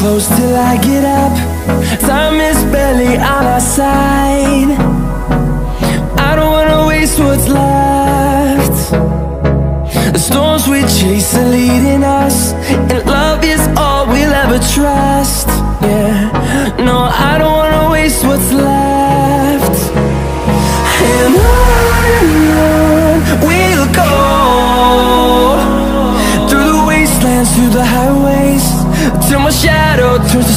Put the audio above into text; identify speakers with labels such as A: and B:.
A: close till I get up. Time is barely on our side. I don't wanna waste what's left. The storms we chase are leading us, and love is all we'll ever trust. Yeah, no, I don't wanna waste what's left. And on we'll go, through the wastelands, through the highways, till my shadow turns to